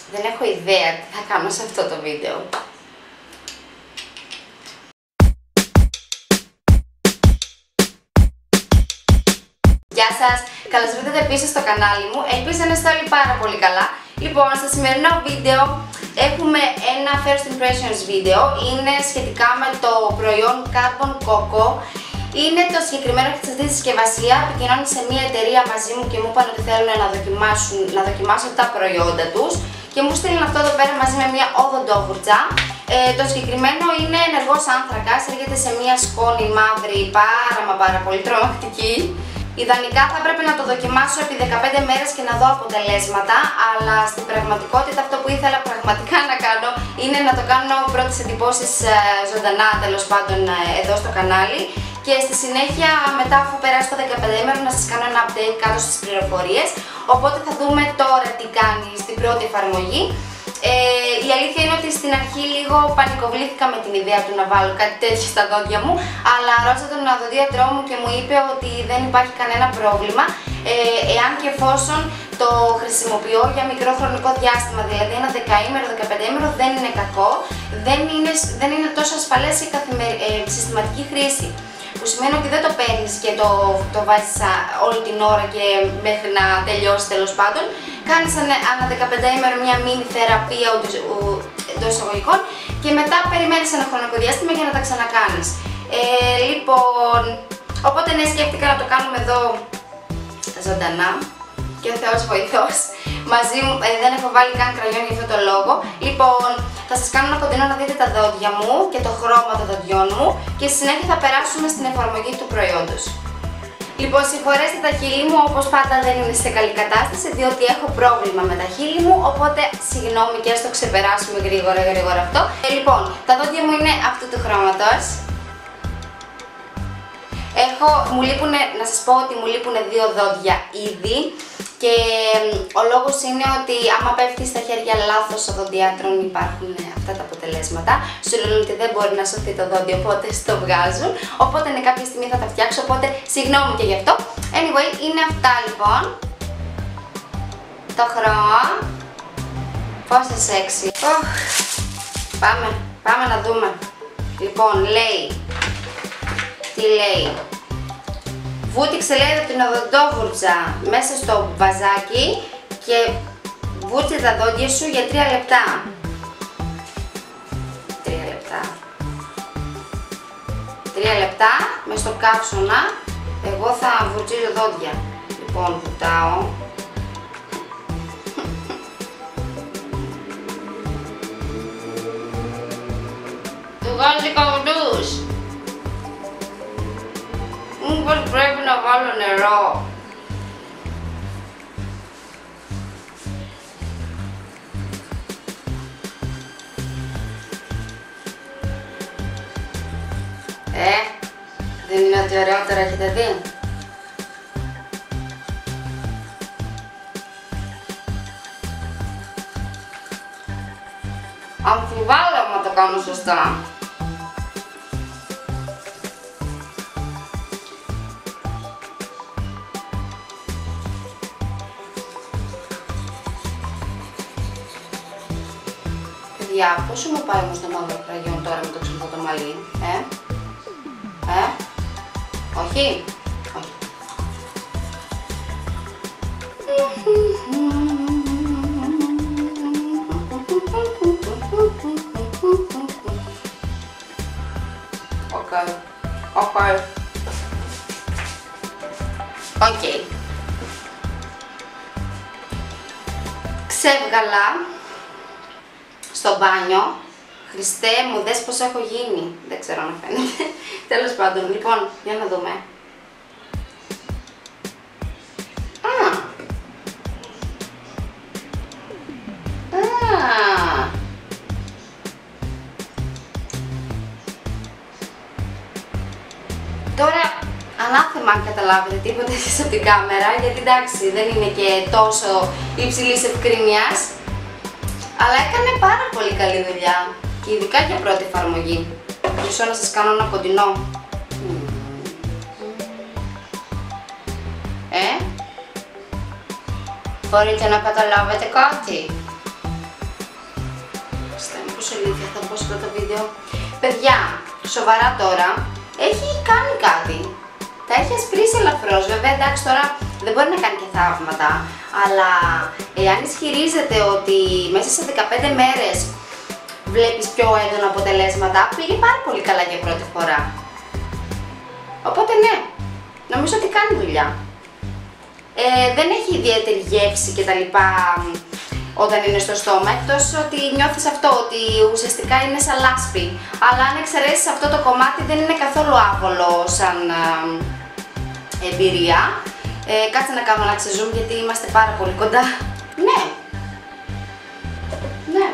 Δεν έχω ιδέα τι θα κάνω σε αυτό το βίντεο. Γεια σας! Καλώς ήρθατε πίσω στο κανάλι μου. Ελπίζω να είστε όλοι πάρα πολύ καλά. Λοιπόν, στο σημερινό βίντεο έχουμε ένα first impressions βίντεο. Είναι σχετικά με το προϊόν Carbon Coco. Είναι το συγκεκριμένο και τη συσκευασία. Επικοινώνησε μια εταιρεία μαζί μου και μου είπαν ότι θέλουν να δοκιμάσω τα προϊόντα τους. Και μου στείλουν αυτό εδώ πέρα μαζί με μια οδοντόβουρτσα. Το συγκεκριμένο είναι ενεργός άνθρακας, έρχεται σε μια σκόνη μαύρη πάρα πολύ τρομακτική. Ιδανικά θα έπρεπε να το δοκιμάσω επί 15 μέρες και να δω αποτελέσματα, αλλά στην πραγματικότητα αυτό που ήθελα πραγματικά να κάνω είναι να το κάνω πρώτες εντυπώσεις ζωντανά, τέλος πάντων, εδώ στο κανάλι, και στη συνέχεια μετά αφού περάσει το 15 να σας κάνω ένα update κάτω στις πληροφορίες. Οπότε θα δούμε τώρα τι κάνει στην πρώτη εφαρμογή. Η αλήθεια είναι ότι στην αρχή λίγο πανικοβλήθηκα με την ιδέα του να βάλω κάτι τέτοιο στα δόντια μου, αλλά ρώτησα τον οδοντίατρό μου και μου είπε ότι δεν υπάρχει κανένα πρόβλημα εάν και εφόσον το χρησιμοποιώ για μικρό χρονικό διάστημα, δηλαδή ένα 10ήμερο, 15ήμερο δεν είναι κακό, δεν είναι τόσο ασφαλές για συστηματική χρήση. Που σημαίνει ότι δεν το παίρνεις και το βάζεις όλη την ώρα και μέχρι να τελειώσει, τέλος πάντων. Κάνεις ανά 15ήμερο μια μίνι θεραπεία εντός εισαγωγικών και μετά περιμένεις ένα χρονικό διάστημα για να τα ξανακάνεις. Λοιπόν, οπότε ναι, σκέφτηκα να το κάνουμε εδώ ζωντανά και ο Θεός βοηθός. Μαζί μου δεν έχω βάλει καν κραγιόν για αυτό το λόγο. Λοιπόν, θα σας κάνω ένα κοντινό να δείτε τα δόντια μου και το χρώμα των δοντιών μου και στη συνέχεια θα περάσουμε στην εφαρμογή του προϊόντος. Λοιπόν, συγχωρέστε τα χείλη μου, όπως πάντα δεν είναι σε καλή κατάσταση διότι έχω πρόβλημα με τα χείλη μου, οπότε συγγνώμη και ας το ξεπεράσουμε γρήγορα αυτό. Λοιπόν, τα δόντια μου είναι αυτού του χρώματος. Μου λείπουνε, να σας πω ότι μου λείπουν 2 δόντια ήδη και ο λόγος είναι ότι άμα πέφτει στα χέρια λάθος οδοντιάτρων υπάρχουν αυτά τα αποτελέσματα. Σου λένε ότι δεν μπορεί να σωθεί το δόντι, οπότε στο βγάζουν. Οπότε ναι, κάποια στιγμή θα τα φτιάξω, οπότε συγγνώμη και γι' αυτό. Anyway, είναι αυτά λοιπόν. Το χρώμα. Πόσο σεξι. Πάμε να δούμε. Λοιπόν, λέει. Τι λέει? Βούτυξε, λέει, την οδοντόβουρτσα μέσα στο βαζάκι και βούτσε τα δόντια σου για 3 λεπτά. 3 λεπτά. 3 λεπτά μες στο καύσωνα. Εγώ θα βουρτσίζω δόντια. Λοιπόν, βουτάω. Του βγάζει καουντούς. Μήπως πρέπει να βάλω νερό? Δεν είναι ότι ωραιότερα έχετε δει? Αμφιβάλλω άμα το κάνω σωστά. Πόσο μου πάει όμως το μαύρο κραγιόν τώρα με το ξυλό το μαλλί, όχι, όχι. Οκ. Ξέβγαλα στο μπάνιο. Χριστέ μου, δες πως έχω γίνει. Δεν ξέρω αν φαίνεται. Τέλος πάντων, λοιπόν, για να δούμε. Τώρα, ανάθεμα αν καταλάβετε τίποτα εσείς από την κάμερα, γιατί εντάξει, δεν είναι και τόσο υψηλής ευκρίνειας. Αλλά έκανε πάρα πολύ καλή δουλειά και ειδικά για πρώτη εφαρμογή. Μισό να σας κάνω ένα κοντινό. Μπορείτε να καταλάβετε κάτι? πόσο ηλίθεια θα πω σε αυτό το βίντεο. Παιδιά, σοβαρά τώρα, έχει κάνει κάτι. Τα έχει ασπρίσει ελαφρώς. Βέβαια, εντάξει, τώρα δεν μπορεί να κάνει και θαύματα. Αλλά εάν ισχυρίζεται ότι μέσα σε 15 μέρες βλέπεις πιο έντονα αποτελέσματα, πήγε πάρα πολύ καλά για πρώτη φορά. Οπότε ναι, νομίζω ότι κάνει δουλειά. Δεν έχει ιδιαίτερη γεύση και τα λοιπά όταν είναι στο στόμα, εκτός ότι νιώθεις αυτό, ότι ουσιαστικά είναι σαν λάσπη. Αλλά αν εξαιρέσεις αυτό το κομμάτι δεν είναι καθόλου άβολο σαν εμπειρία. Κάτσε να κάνω ένα ξεζούμ γιατί είμαστε πάρα πολύ κοντά. Ναι. Ναι.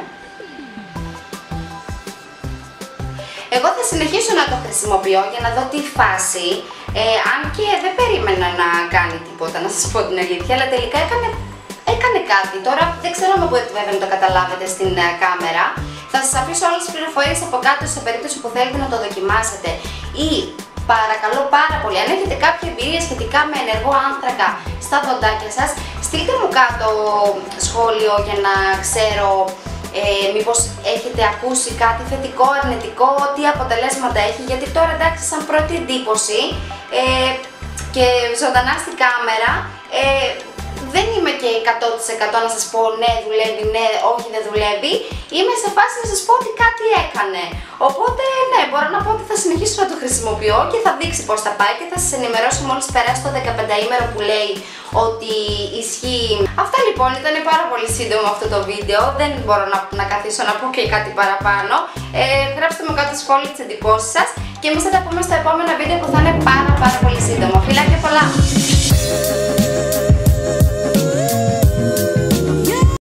Εγώ θα συνεχίσω να το χρησιμοποιώ για να δω τη φάση, αν και δεν περίμενα να κάνει τίποτα, να σας πω την αλήθεια, αλλά τελικά έκανε κάτι. Τώρα δεν ξέρω αν μπορείτε βέβαια να το καταλάβετε στην κάμερα. Θα σας αφήσω όλες τις πληροφορίες από κάτω σε περίπτωση που θέλετε να το δοκιμάσετε. Ή παρακαλώ πάρα πολύ, αν έχετε κάποια εμπειρία σχετικά με ενεργό άνθρακα στα δοντάκια σας, στείλτε μου κάτω σχόλιο για να ξέρω μήπως έχετε ακούσει κάτι θετικό, αρνητικό, τι αποτελέσματα έχει, γιατί τώρα εντάξει σαν πρώτη εντύπωση και ζωντανά στην κάμερα δεν είμαι και 100% να σας πω ναι δουλεύει, ναι όχι δεν δουλεύει. Είμαι σε φάση να σας πω ότι κάτι έκανε. Οπότε ναι, μπορώ να πω ότι θα συνεχίσω να το χρησιμοποιώ και θα δείξει πώς θα πάει και θα σας ενημερώσω μόλις περάσει το 15ήμερο που λέει ότι ισχύει. Αυτά λοιπόν, ήταν πάρα πολύ σύντομο αυτό το βίντεο. Δεν μπορώ να καθίσω να πω και κάτι παραπάνω. Γράψτε μου κάτω σχόλια τις εντυπώσεις σας και εμείς θα τα πούμε στο επόμενο βίντεο που θα είναι πάρα πολύ σύντομο. Φιλάκια πολλά!